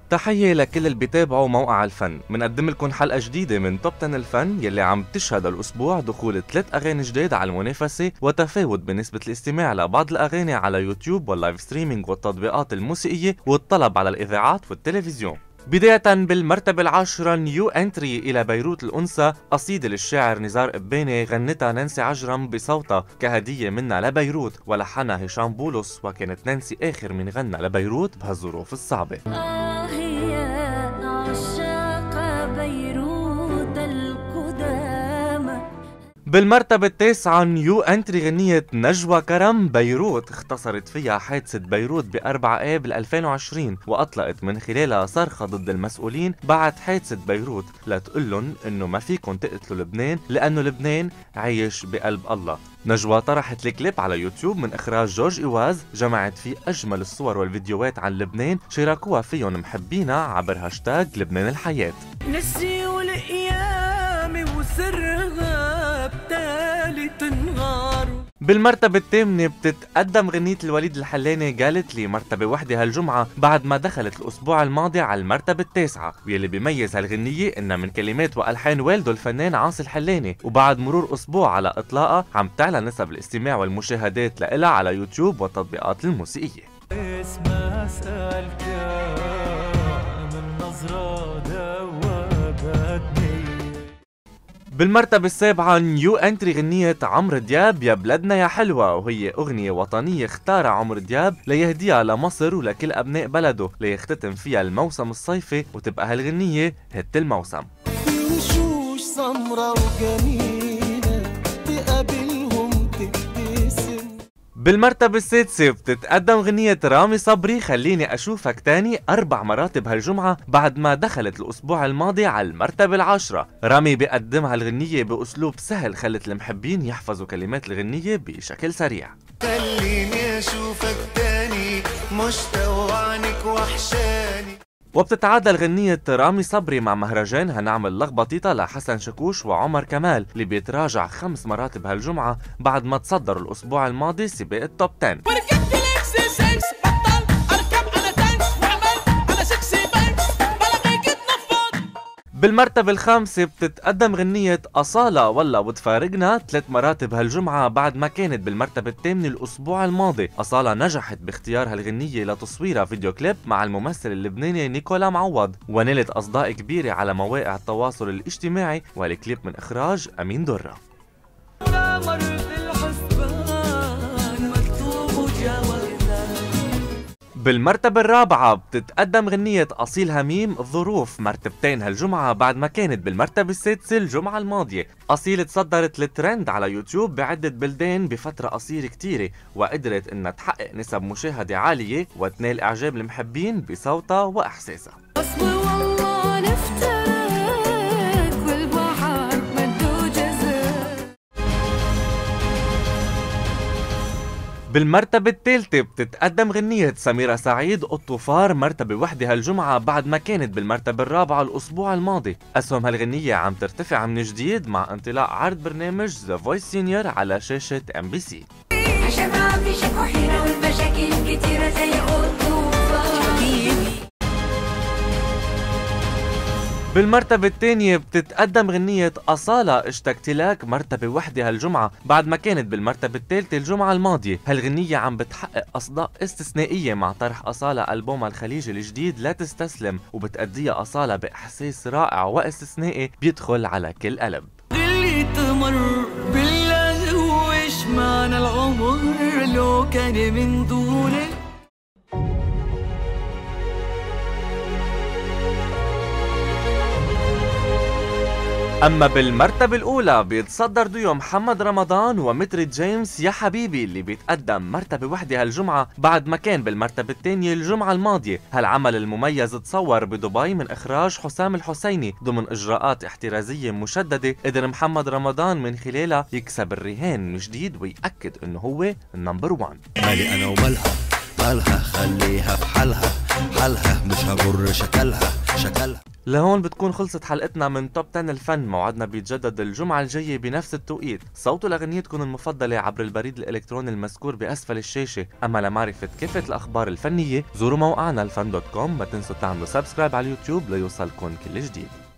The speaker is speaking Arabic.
تحية لكل اللي بيتابعوا موقع الفن. منقدم لكم حلقة جديدة من توب 10 الفن يلي عم تشهد الأسبوع دخول 3 أغاني جديد على المنافسة وتفاوت بنسبة الاستماع لبعض الأغاني على يوتيوب واللايف ستريمينج والتطبيقات الموسيقية والطلب على الإذاعات والتلفزيون. بداية بالمرتبة العاشرة نيو انتري إلى بيروت الأنثى، قصيدة للشاعر نزار قباني غنتها نانسي عجرم بصوتها كهدية منا لبيروت، ولحنها هشام بولس، وكانت نانسي آخر من غنى لبيروت بهالظروف الصعبة. بالمرتبة التاسعة نيو انتري غنية نجوى كرم بيروت، اختصرت فيها حادثة بيروت ب4 آب 2020 وأطلقت من خلالها صرخة ضد المسؤولين بعد حادثة بيروت لتقلن إنه ما فيكن تقتلوا لبنان لأنه لبنان عايش بقلب الله. نجوى طرحت الكليب على يوتيوب من إخراج جورج إيواز، جمعت فيه أجمل الصور والفيديوهات عن لبنان شاركوها فيهم محبينا عبر هاشتاج لبنان الحياة. نسي والأيام وسرها تنغار. بالمرتبة الثامنة بتتقدم غنية الوليد الحلاني قالت لي مرتبة وحدة هالجمعة بعد ما دخلت الأسبوع الماضي على المرتبة التاسعة، واللي بيميز هالغنية إنها من كلمات وألحان والده الفنان عاصي الحلاني، وبعد مرور أسبوع على إطلاقها عم تعلى نسب الاستماع والمشاهدات لإلها على يوتيوب والتطبيقات الموسيقية. اسمع سألك من نظرة دوبتني. بالمرتبة السابعة نيو انتري غنية عمرو دياب يا بلدنا يا حلوة، وهي أغنية وطنية اختارها عمرو دياب ليهديها لمصر ولكل أبناء بلده ليختتم فيها الموسم الصيفي وتبقى هالغنية هت الموسم. وشوش سمرة وجميلة تقابلهم تبتسم. بالمرتبة السادسة بتتقدم غنية رامي صبري خليني أشوفك تاني 4 مراتب هالجمعة بعد ما دخلت الأسبوع الماضي على المرتبة العاشرة. رامي بيقدمها الغنية بأسلوب سهل خلت المحبين يحفظوا كلمات الغنية بشكل سريع. خليني أشوفك تاني مشتاق عنك وحشاني. وبتتعادل غنية رامي صبري مع مهرجان هنعمل لخبطيطة لحسن شاكوش وعمر كمال اللي بيتراجع 5 مراتب هالجمعة بعد ما تصدروا الأسبوع الماضي سباق التوب 10. بالمرتبة الخامسة بتتقدم غنية أصالة والله وتفارقنا 3 مراتب هالجمعة بعد ما كانت بالمرتبة الثامنة الأسبوع الماضي. أصالة نجحت باختيار هالغنية لتصويرها فيديو كليب مع الممثل اللبناني نيكولا معوض، ونالت أصداء كبيرة على مواقع التواصل الاجتماعي، والكليب من إخراج أمين درة. بالمرتبة الرابعة بتتقدم غنية أصيل هميم الظروف، مرتبتين هالجمعة بعد ما كانت بالمرتبة السادسة الجمعة الماضية. أصيل تصدرت الترند على يوتيوب بعدة بلدان بفترة قصيرة كتيرة، وقدرت إنها تحقق نسب مشاهدة عالية وتنال إعجاب المحبين بصوتها وإحساسها. بالمرتبة الثالثة بتتقدم غنية سميرة سعيد الطوفار مرتبة وحدة هالجمعة بعد ما كانت بالمرتبة الرابعة الأسبوع الماضي. أسهم هالغنية عم ترتفع من جديد مع انطلاق عرض برنامج ذا فويس سينيور على شاشة MBC. عشان ما في شك وحيرة والمشاكل كتيرة زي الطوفان. بالمرتبة الثانية بتتقدم غنية أصالة اشتقت لك مرتبة وحدة هالجمعة بعد ما كانت بالمرتبة الثالثة الجمعة الماضية. هالغنية عم بتحقق أصداء استثنائية مع طرح أصالة ألبومها الخليجي الجديد لا تستسلم، وبتأديها أصالة بإحساس رائع واستثنائي بيدخل على كل قلب. اللي تمر بالله وإيش معنى العمر لو كان من دونك. أما بالمرتبة الأولى بيتصدر ديو محمد رمضان ومتري جيمس يا حبيبي اللي بيتقدم مرتبة وحدة هالجمعة بعد ما كان بالمرتبة الثانية الجمعة الماضية. هالعمل المميز تصور بدبي من إخراج حسام الحسيني ضمن إجراءات احترازية مشددة، قدر محمد رمضان من خلالها يكسب الرهان من جديد ويأكد إنه هو النمبر 1. مالي أنا ومالها مالها خليها في حالها حالها مش هجر شكلها. لهون بتكون خلصت حلقتنا من توب 10 الفن. موعدنا بيتجدد الجمعة الجاية بنفس التوقيت. صوتوا لأغنيتكم المفضلة عبر البريد الإلكتروني المذكور بأسفل الشاشة. أما لمعرفة كافة الأخبار الفنية زوروا موقعنا الفن.com. ما تنسوا تعملوا سبسكرايب على اليوتيوب ليوصلكم كل جديد.